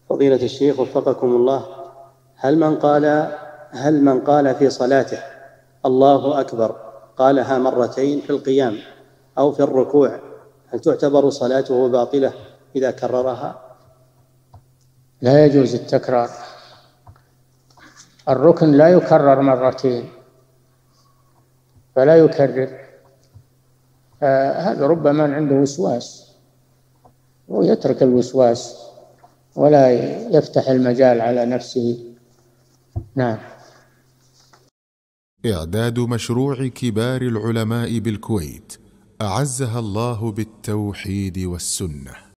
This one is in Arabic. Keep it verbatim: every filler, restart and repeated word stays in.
فضيلة الشيخ وفقكم الله، هل من قال هل من قال في صلاته الله أكبر قالها مرتين في القيام أو في الركوع، هل تعتبر صلاته باطلة إذا كررها؟ لا يجوز التكرار. الركن لا يكرر مرتين فلا يكرر. آه هذا ربما عنده وسواس، ويترك الوسواس ولا يفتح المجال على نفسه. نعم. إعداد مشروع كبار العلماء بالكويت أعزها الله بالتوحيد والسنة.